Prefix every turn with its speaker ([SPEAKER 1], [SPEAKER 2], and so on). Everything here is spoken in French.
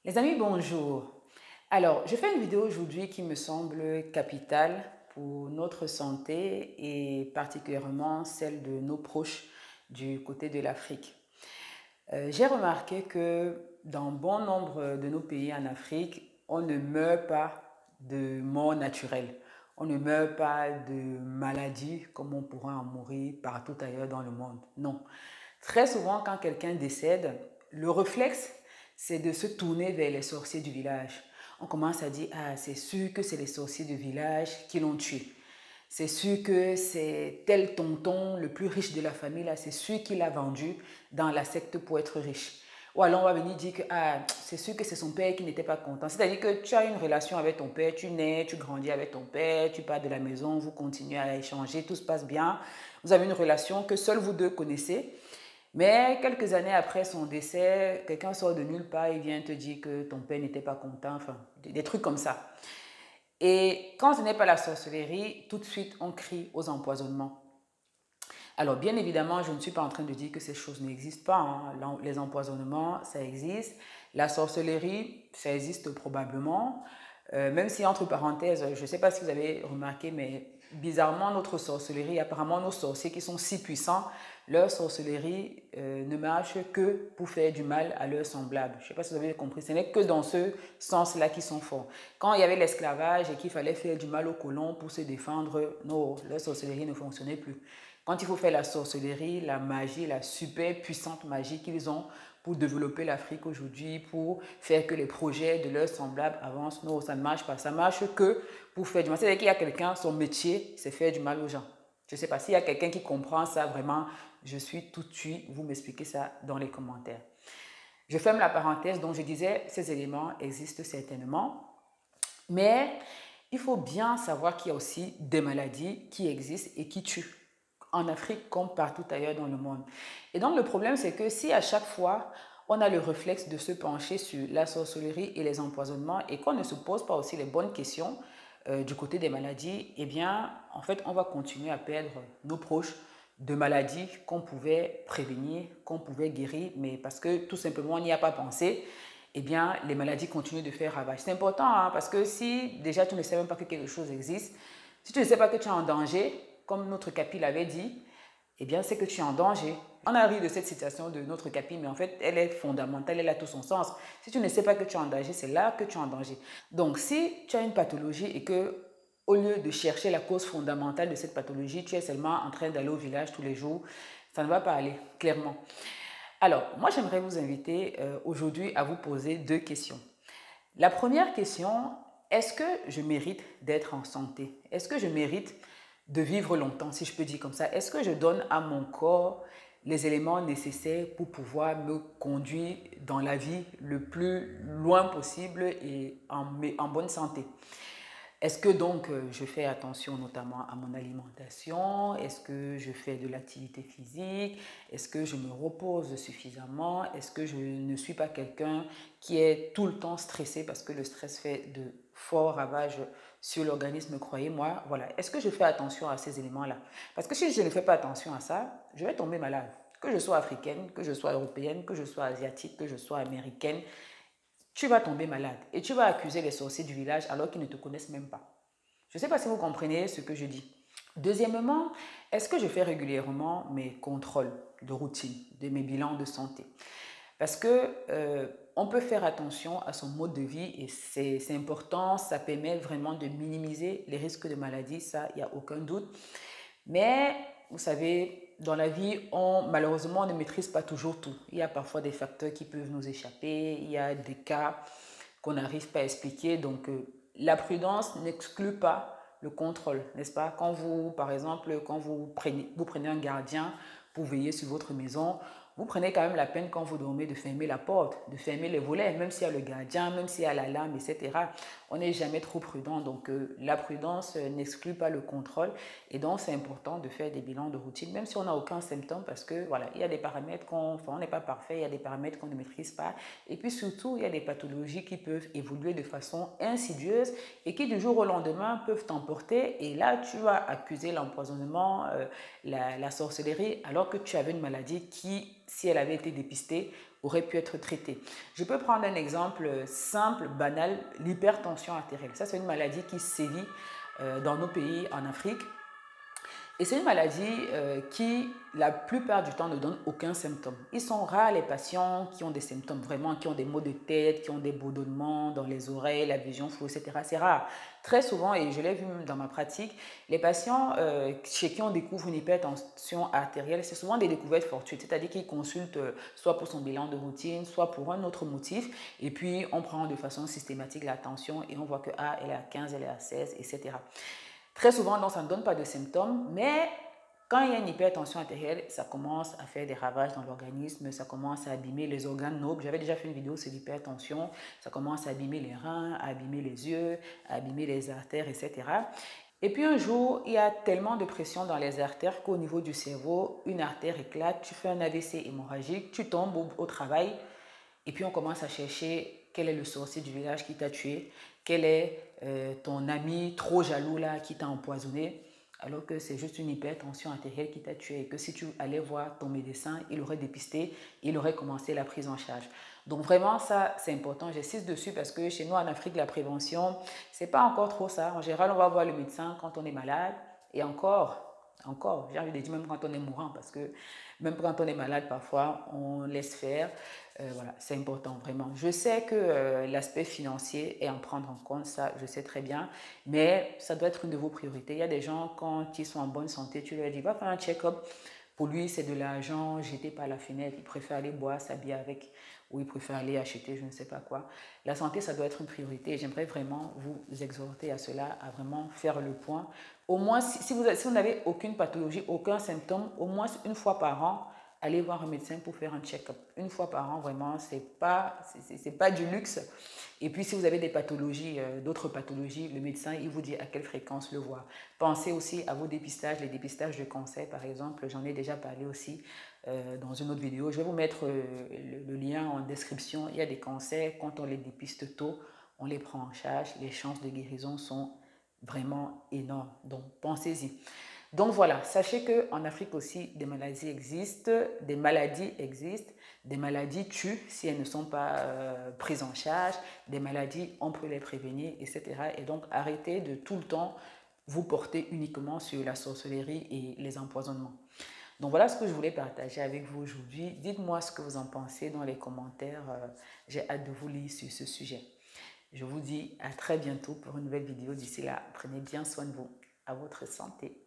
[SPEAKER 1] Les amis, bonjour. Alors, je fais une vidéo aujourd'hui qui me semble capitale pour notre santé et particulièrement celle de nos proches du côté de l'Afrique. J'ai remarqué que dans bon nombre de nos pays en Afrique, on ne meurt pas de mort naturelle. On ne meurt pas de maladie comme on pourrait en mourir partout ailleurs dans le monde. Non. Très souvent, quand quelqu'un décède, le réflexe, c'est de se tourner vers les sorciers du village. On commence à dire, ah, c'est sûr que c'est les sorciers du village qui l'ont tué. C'est sûr que c'est tel tonton, le plus riche de la famille, là, c'est sûr qu'il a vendu dans la secte pour être riche. Ou alors on va venir dire que ah, c'est sûr que c'est son père qui n'était pas content. C'est-à-dire que tu as une relation avec ton père, tu nais, tu grandis avec ton père, tu pars de la maison, vous continuez à échanger, tout se passe bien. Vous avez une relation que seuls vous deux connaissez. Mais quelques années après son décès, quelqu'un sort de nulle part et vient te dire que ton père n'était pas content, enfin, des trucs comme ça. Et quand ce n'est pas la sorcellerie, tout de suite, on crie aux empoisonnements. Alors, bien évidemment, je ne suis pas en train de dire que ces choses n'existent pas, hein. Les empoisonnements, ça existe. La sorcellerie, ça existe probablement. Même si, entre parenthèses, je ne sais pas si vous avez remarqué, mais bizarrement, notre sorcellerie, apparemment nos sorciers qui sont si puissants, leur sorcellerie ne marche que pour faire du mal à leurs semblables. Je ne sais pas si vous avez compris, ce n'est que dans ce sens-là qu'ils sont forts. Quand il y avait l'esclavage et qu'il fallait faire du mal aux colons pour se défendre, non, leur sorcellerie ne fonctionnait plus. Quand il faut faire la sorcellerie, la magie, la super puissante magie qu'ils ont pour développer l'Afrique aujourd'hui, pour faire que les projets de leurs semblables avancent, non, ça ne marche pas. Ça marche que pour faire du mal. C'est-à-dire qu'il y a quelqu'un, son métier, c'est faire du mal aux gens. Je ne sais pas s'il y a quelqu'un qui comprend ça vraiment, je suis tout de suite, vous m'expliquez ça dans les commentaires. Je ferme la parenthèse, donc je disais, ces éléments existent certainement, mais il faut bien savoir qu'il y a aussi des maladies qui existent et qui tuent en Afrique comme partout ailleurs dans le monde. Et donc le problème, c'est que si à chaque fois, on a le réflexe de se pencher sur la sorcellerie et les empoisonnements et qu'on ne se pose pas aussi les bonnes questions du côté des maladies, eh bien, en fait, on va continuer à perdre nos proches de maladies qu'on pouvait prévenir, qu'on pouvait guérir, mais parce que tout simplement, on n'y a pas pensé, eh bien, les maladies continuent de faire ravage. C'est important, hein, parce que si déjà tu ne sais même pas que quelque chose existe, si tu ne sais pas que tu es en danger, comme notre Capi l'avait dit, eh bien, c'est que tu es en danger. On a ri de cette citation de notre Capi, mais en fait, elle est fondamentale, elle a tout son sens. Si tu ne sais pas que tu es en danger, c'est là que tu es en danger. Donc, si tu as une pathologie et que, au lieu de chercher la cause fondamentale de cette pathologie, tu es seulement en train d'aller au village tous les jours, ça ne va pas aller, clairement. Alors, moi, j'aimerais vous inviter aujourd'hui à vous poser deux questions. La première question, est-ce que je mérite d'être en santé? Est-ce que je mérite de vivre longtemps, si je peux dire comme ça? Est-ce que je donne à mon corps les éléments nécessaires pour pouvoir me conduire dans la vie le plus loin possible et en bonne santé? Est-ce que donc je fais attention notamment à mon alimentation? Est-ce que je fais de l'activité physique? Est-ce que je me repose suffisamment? Est-ce que je ne suis pas quelqu'un qui est tout le temps stressé parce que le stress fait de forts ravages sur l'organisme, croyez-moi. Voilà. Est-ce que je fais attention à ces éléments-là? Parce que si je ne fais pas attention à ça, je vais tomber malade. Que je sois africaine, que je sois européenne, que je sois asiatique, que je sois américaine, tu vas tomber malade et tu vas accuser les sorciers du village alors qu'ils ne te connaissent même pas. Je ne sais pas si vous comprenez ce que je dis. Deuxièmement, est-ce que je fais régulièrement mes contrôles de routine, de mes bilans de santé? Parce que on peut faire attention à son mode de vie et c'est important, ça permet vraiment de minimiser les risques de maladie, ça, il n'y a aucun doute. Mais vous savez, dans la vie, malheureusement, on ne maîtrise pas toujours tout. Il y a parfois des facteurs qui peuvent nous échapper, il y a des cas qu'on n'arrive pas à expliquer. Donc, la prudence n'exclut pas le contrôle, n'est-ce pas? Quand vous, par exemple, quand vous prenez un gardien pour veiller sur votre maison, vous prenez quand même la peine quand vous dormez de fermer la porte, de fermer les volets, même s'il y a le gardien, même s'il y a l'alarme, etc. On n'est jamais trop prudent. Donc, la prudence n'exclut pas le contrôle. Et donc, c'est important de faire des bilans de routine, même si on n'a aucun symptôme, parce que voilà, il y a des paramètres on n'est pas parfait, il y a des paramètres qu'on ne maîtrise pas. Et puis surtout, il y a des pathologies qui peuvent évoluer de façon insidieuse et qui du jour au lendemain peuvent t'emporter. Et là, tu vas accuser l'empoisonnement, la sorcellerie, alors que tu avais une maladie qui, si elle avait été dépistée, aurait pu être traité. Je peux prendre un exemple simple, banal, l'hypertension artérielle. Ça, c'est une maladie qui sévit dans nos pays en Afrique. Et c'est une maladie qui, la plupart du temps, ne donne aucun symptôme. Ils sont rares les patients qui ont des symptômes, vraiment, qui ont des maux de tête, qui ont des bourdonnements dans les oreilles, la vision floue, etc. C'est rare. Très souvent, et je l'ai vu dans ma pratique, les patients chez qui on découvre une hypertension artérielle, c'est souvent des découvertes fortuites, c'est-à-dire qu'ils consultent soit pour son bilan de routine, soit pour un autre motif, et puis on prend de façon systématique la tension et on voit que ah, elle est à 15, elle est à 16, etc. Très souvent, donc, ça ne donne pas de symptômes, mais quand il y a une hypertension artérielle, ça commence à faire des ravages dans l'organisme, ça commence à abîmer les organes nobles. J'avais déjà fait une vidéo sur l'hypertension, ça commence à abîmer les reins, à abîmer les yeux, à abîmer les artères, etc. Et puis un jour, il y a tellement de pression dans les artères qu'au niveau du cerveau, une artère éclate, tu fais un AVC hémorragique, tu tombes au travail, et puis on commence à chercher quel est le sorcier du village qui t'a tué, quel est ton ami trop jaloux là qui t'a empoisonné, alors que c'est juste une hypertension artérielle qui t'a tué et que si tu allais voir ton médecin, il aurait dépisté, il aurait commencé la prise en charge. Donc vraiment ça c'est important, j'insiste dessus parce que chez nous en Afrique la prévention, c'est pas encore trop ça. En général on va voir le médecin quand on est malade et encore, j'ai envie de dire même quand on est mourant parce que même quand on est malade parfois on laisse faire. Voilà, c'est important vraiment. Je sais que l'aspect financier est à en prendre en compte, ça je sais très bien, mais ça doit être une de vos priorités. Il y a des gens, quand ils sont en bonne santé, tu leur dis, va faire un check-up. Pour lui, c'est de l'argent jeté par la fenêtre. Il préfère aller boire, s'habiller avec, ou il préfère aller acheter je ne sais pas quoi. La santé, ça doit être une priorité et j'aimerais vraiment vous exhorter à cela, à vraiment faire le point. Au moins, si vous n'avez aucune pathologie, aucun symptôme, au moins une fois par an, allez voir un médecin pour faire un check-up. Une fois par an, vraiment, c'est pas du luxe. Et puis, si vous avez des pathologies, d'autres pathologies, le médecin, il vous dit à quelle fréquence le voir. Pensez aussi à vos dépistages, les dépistages de cancer, par exemple. J'en ai déjà parlé aussi dans une autre vidéo. Je vais vous mettre le lien en description. Il y a des cancers, quand on les dépiste tôt, on les prend en charge. Les chances de guérison sont vraiment énormes. Donc, pensez-y. Donc voilà, sachez qu'en Afrique aussi, des maladies existent, des maladies tuent si elles ne sont pas prises en charge, des maladies, on peut les prévenir, etc. Et donc arrêtez de tout le temps vous porter uniquement sur la sorcellerie et les empoisonnements. Donc voilà ce que je voulais partager avec vous aujourd'hui. Dites-moi ce que vous en pensez dans les commentaires. J'ai hâte de vous lire sur ce sujet. Je vous dis à très bientôt pour une nouvelle vidéo. D'ici là, prenez bien soin de vous. À votre santé.